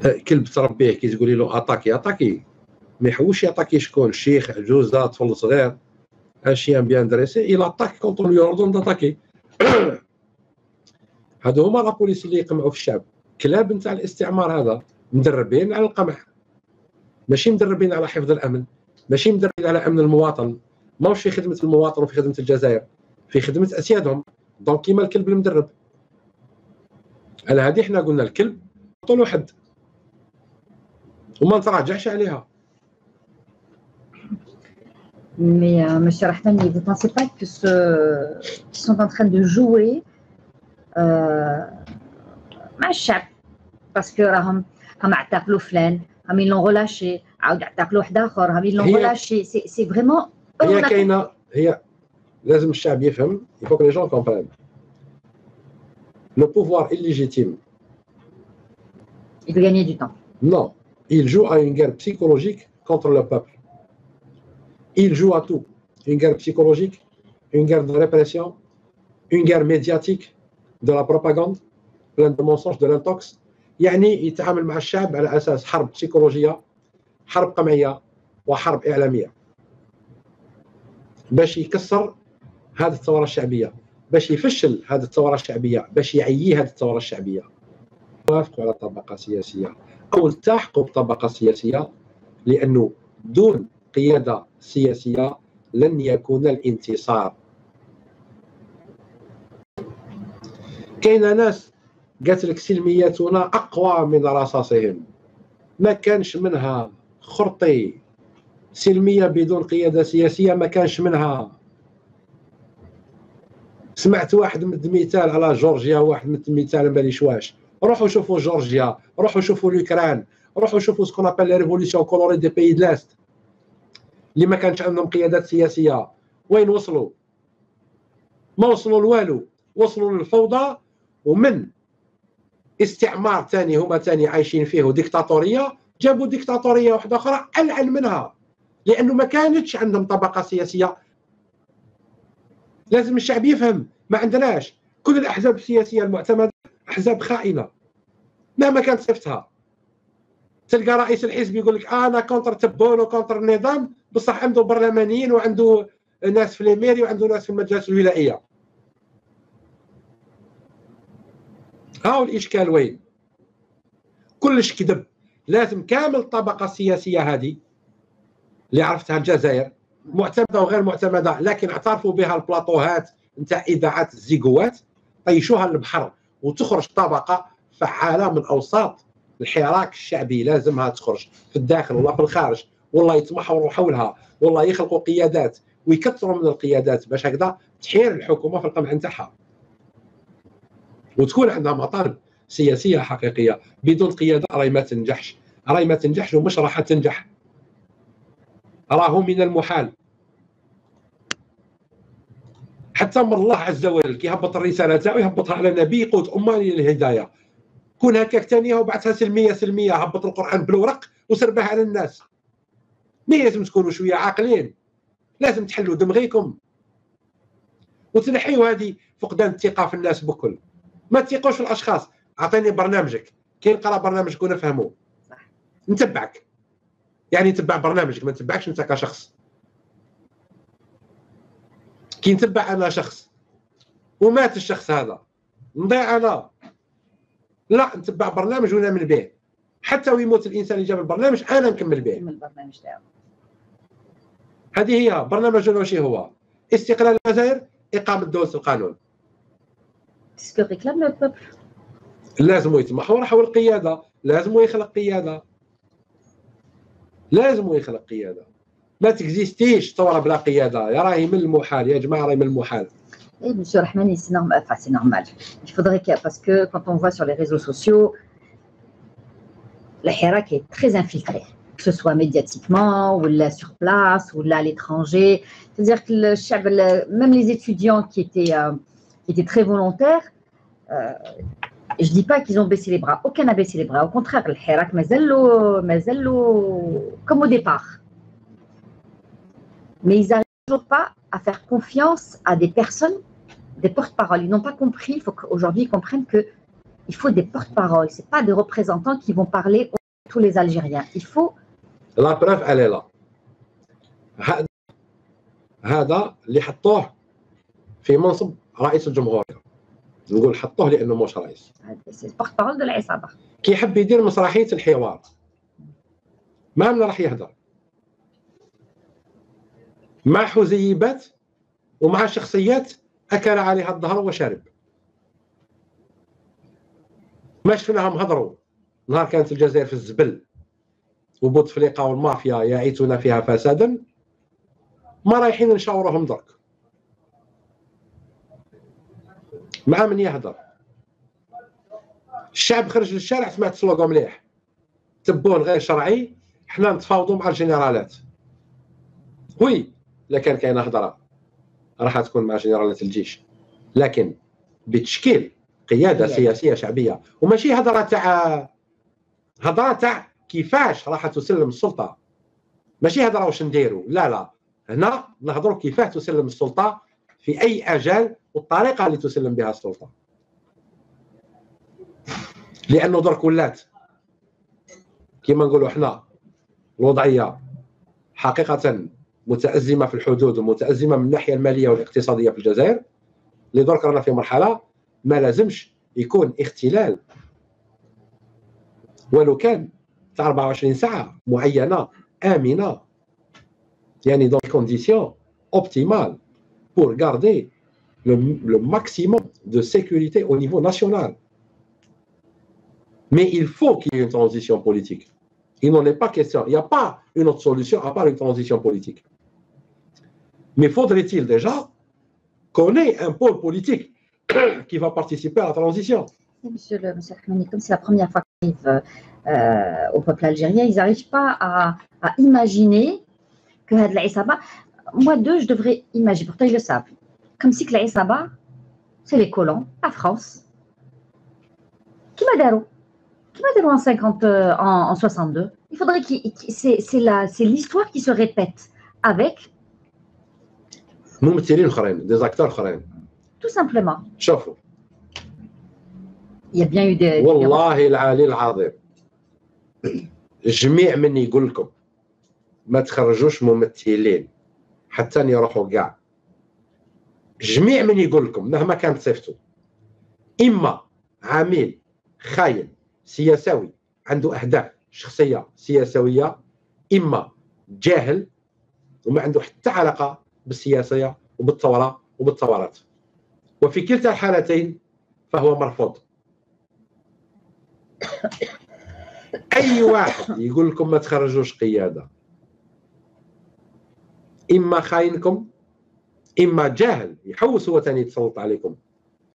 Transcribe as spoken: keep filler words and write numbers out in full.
كلب تربيه كي تقولي له اتاكي اتاكي ما يحوش ياتاكي شكون شيخ عجوزه طفل صغير ان شيان بيان دريسي الى اتاك كونتر لو اوردون داتاكي. هادو هما لابوليس اللي يقمعوا في الشعب. كلاب نتاع الاستعمار هذا مدربين على القمع، ماشي مدربين على حفظ الامن، ماشي مدربين على امن المواطن. ماهوش في خدمه المواطن وفي خدمه الجزائر، في خدمه اسيادهم. دونك كيما الكلب المدرب. على هذه حنا قلنا الكلب نحطوا له حد وما نتراجعش عليها. Mais euh, Monsieur Rahmani, vous ne pensez pas que ce, qu'ils sont en train de jouer euh, مع الشعب؟ باسكو راهم هم اعتقلوا فلان، هم يلون غولاشي، عاود اعتقلوا واحد اخر، هم يلون غولاشي. سي سي فريمون هي كاينه. هي لازم الشعب يفهم. il faut que les gens comprennent. Le pouvoir illégitime. Il veut gagner du temps. Non, il joue à une guerre psychologique contre le peuple. Il joue à tout. Une guerre psychologique, une guerre de répression, une guerre médiatique, de la propagande, plein de mensonges, de l'intox. يعني يتعامل مع الشعب على أساس حرب بسيكولوجية، حرب قمعية، وحرب إعلامية، باش يكسر هذه الثورة الشعبية، باش يفشل هذه الثورة الشعبية، باش يعيي هذه الثورة الشعبية. توافقوا على طبقة سياسية أو التحقوا بطبقة سياسية، لأنه دون قيادة سياسية لن يكون الانتصار. كاين ناس قالت لك سلمياتنا أقوى من رصاصهم. ما كانش منها خرطي. سلمية بدون قيادة سياسية ما كانش منها. سمعت واحد مد مثال على جورجيا، واحد مد مثال ما باليش واش. روحوا شوفوا جورجيا، روحوا شوفوا الأوكران، روحوا شوفوا سكون ابل لي ريفوليسيون كولوري دي بيي د لاست اللي ما كانش عندهم قيادات سياسية. وين وصلوا؟ ما وصلوا لوالو، وصلوا للفوضى ومن استعمار ثاني هما ثاني عايشين فيه وديكتاتورية، جابوا ديكتاتورية واحدة أخرى ألعن منها، لأنه ما كانتش عندهم طبقة سياسية. لازم الشعب يفهم. ما عندناش. كل الأحزاب السياسية المعتمدة أحزاب خائنة مهما كانت صفتها. تلقى رئيس الحزب يقول لك أنا كونتر تبون وكونتر النظام، بصح عنده برلمانيين وعنده ناس في الميري وعنده ناس في المجالس الولائية. هاو الإشكال وين؟ كلش كذب. لازم كامل الطبقة السياسية هذه اللي عرفتها الجزائر، معتمدة وغير معتمدة، لكن اعترفوا بها البلاطوهات نتاع إذاعات الزيكوات، طيشوها للبحر وتخرج طبقة فعالة من أوساط الحراك الشعبي. لازمها تخرج في الداخل ولا في الخارج، والله يتمحوروا حولها، والله يخلقوا قيادات ويكثروا من القيادات باش هكذا تحير الحكومة في القمع نتاعها وتكون عندها مطالب سياسية حقيقية. بدون قيادة راهي ما تنجحش، راهي ما تنجحش ومش راح تنجح. راهو من المحال حتى من الله عز وجل كي يهبط الرسالة تاعو يهبطها على نبي قوت أمة للهداية. كون هكاك ثانية وبعثها سلمية سلمية، هبط القرآن بالورق وسربه على الناس. مي لازم تكونوا شوية عاقلين، لازم تحلوا دمغيكم وتنحيوا هذه فقدان الثقة في الناس بكل. ما تثقوش في الأشخاص. أعطيني برنامجك، كي نقرا برنامجك ونفهمه نتبعك. يعني نتبع برنامجك، ما نتبعكش انت كشخص. كي نتبع انا شخص ومات الشخص هذا نضيع انا، لا نتبع برنامج ونعمل به حتى ويموت الانسان اللي جاب البرنامج انا نكمل به. البرنامج تاعو هذه هي برنامجنا. واش هو؟ استقلال الجزائر، اقامه دوله القانون. سكو ريكلام لو بوبل. لازم يتمحور حول القياده، لازم يخلق قياده، لازم يخلق قياده. ما تكزيستيش ثوره بلا قياده، يا راهي من المحال يا جماعه، راهي من المحال. Et Monsieur Rahmani, c'est normal, enfin c'est normal. Il faudrait que, parce que quand on voit sur les réseaux sociaux, la hirak est très infiltrée, que ce soit médiatiquement, ou là sur place, ou là à l'étranger. C'est-à-dire que le chab, même les étudiants qui étaient, euh, qui étaient très volontaires, euh, je ne dis pas qu'ils ont baissé les bras, aucun n'a baissé les bras. Au contraire, le hirak mazallo, mazallo, comme au départ. Mais ils n'arrivent toujours pas à faire confiance à des personnes, des porte-paroles. Ils n'ont pas compris, il faut qu'aujourd'hui ils comprennent que il faut des porte-paroles, c'est pas des représentants qui vont parler à tous les Algériens. Il faut la preuve elle est là. هذا اللي حطوه في منصب رئيس الجمهورية، نقول حطوه لانه مش رئيس، سي البورت-بارول دو العصابة. كي يحب يدير مسرحية الحوار ما من راح يهدر مع حزيبات ومع شخصيات اكل عليها الظهر وشرب. ما شفناهم هضروا نهار كانت الجزائر في الزبل وبوتفليقه والمافيا يعيثون فيها فسادا، ما رايحين نشاورهم درك. مع من يهدر الشعب خرج للشارع، سمعت سلوغو مليح، تبون غير شرعي، حنا نتفاوضوا مع الجنرالات. وي الا كان كاينه هضره راح تكون مع جنرالات الجيش، لكن بتشكيل قياده سياسيه شعبيه، وماشي هضره تاع هضره تاع كيفاش راح تسلم السلطه، ماشي هضره واش نديروا، لا لا، هنا نهضروا كيفاش تسلم السلطه في اي اجال والطريقه اللي تسلم بها السلطه. لانه درك ولات كما نقولوا احنا الوضعيه حقيقه متازمه في الحدود ومتازمه من الناحيه الماليه والاقتصاديه في الجزائر، اللي درك رانا في مرحله ما لازمش يكون اختلال ولو كان تاع أربعة وعشرين ساعه معينه امنه، يعني dans des conditions optimales pour garder le, le maximum de sécurité au niveau national. Mais il faut qu'il y ait une transition politique. Il n'en est pas question. Il n'y a pas une autre solution à part une transition politique. Mais faudrait-il déjà qu'on ait un pôle politique qui va participer à la transition? Monsieur le Monsieur Ahmani, comme c'est la première fois qu'ils arrivent euh, au peuple algérien, ils n'arrivent pas à, à imaginer que l'Aïsaba, moi deux, je devrais imaginer, pourtant ils le savent, comme si que l'Aïsaba, c'est les colons, la France. Qui m'a dit Qui m'a dit en cinquante, en, en soixante-deux? Il faudrait qu'il, c'est la, c'est l'histoire qui se répète avec ممثلين اخرين، des acteurs اخرين. Tout simplement. شوفوا. Il y a bien eu des. والله العلي العظيم. جميع من يقول لكم ما تخرجوش ممثلين حتى يروحوا كاع. جميع من يقول لكم مهما كانت صفته اما عميل خاين سياسوي عنده اهداف شخصيه سياسويه، اما جاهل وما عنده حتى علاقه بالسياسيه وبالثوره وبالثورات، وفي كلتا الحالتين فهو مرفوض. اي واحد يقول لكم ما تخرجوش قياده اما خاينكم اما جاهل يحوس هو ثاني يتسلط عليكم